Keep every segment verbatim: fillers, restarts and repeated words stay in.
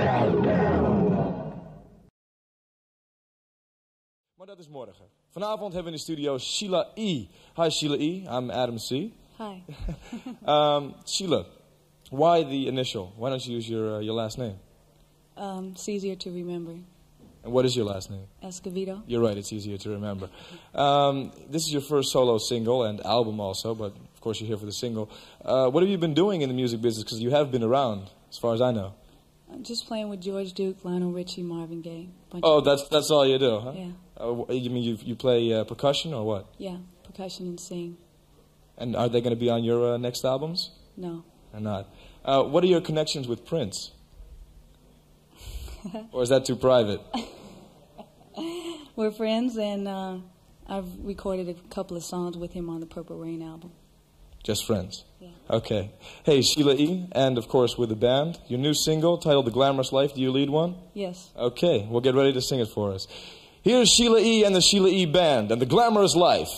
Maar dat is morgen. Vanavond hebben we in de studio Sheila E. Hi Sheila E. I'm Adam C. Hi. um, Sheila, why the initial? Why don't you use your uh, your last name? Um, it's easier to remember. And what is your last name? Escovedo. You're right, it's easier to remember. Um, this is your first solo single and album also, but of course you're here for the single. Uh, what have you been doing in the music business? Because you have been around, as far as I know. I'm just playing with George Duke, Lionel Richie, Marvin Gaye. Bunch Oh, of that's that's all you do, huh? Yeah. Uh, you mean you, you play uh, percussion or what? Yeah, percussion and sing. And are they going to be on your uh, next albums? No. Or not? Uh, what are your connections with Prince? Or is that too private? We're friends, and uh, I've recorded a couple of songs with him on the Purple Rain album. Just friends? Yeah. Okay. Hey, Sheila E., and of course with the band, your new single titled The Glamorous Life, do you lead one? Yes. Okay, we'll get ready to sing it for us. Here's Sheila E. and the Sheila E. Band and The Glamorous Life.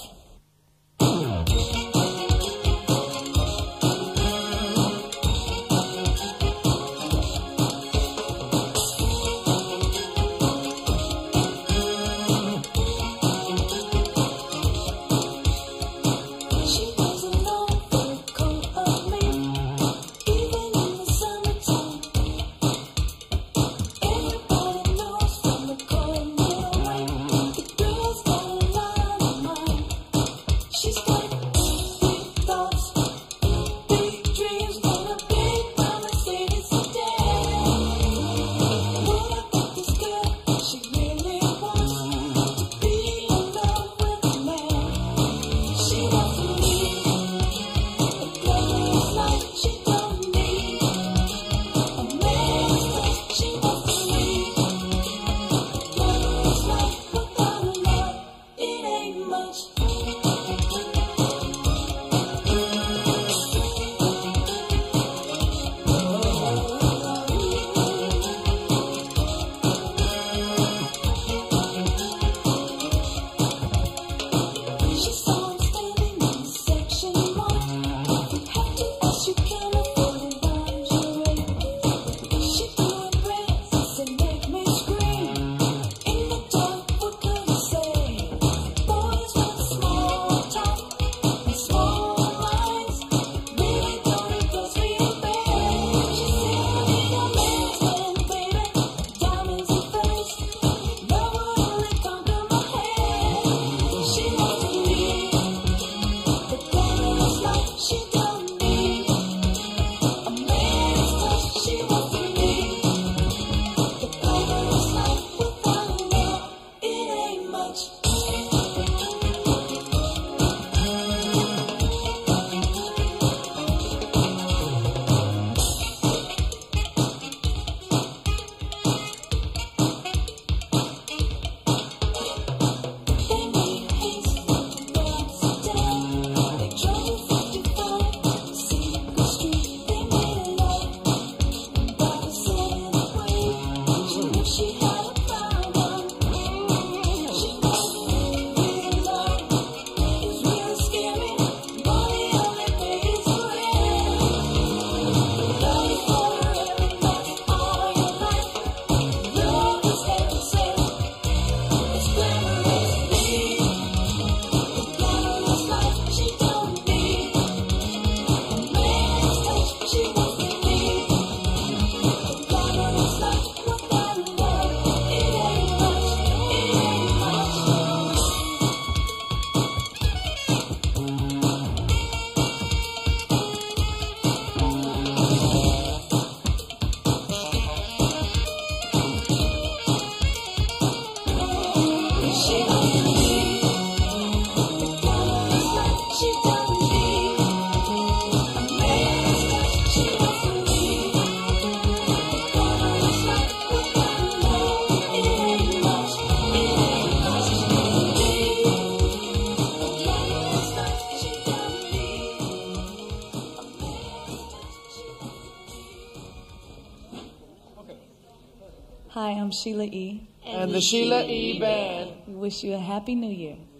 Hi, I'm Sheila E. And the Sheila E. Band. We wish you a happy new year.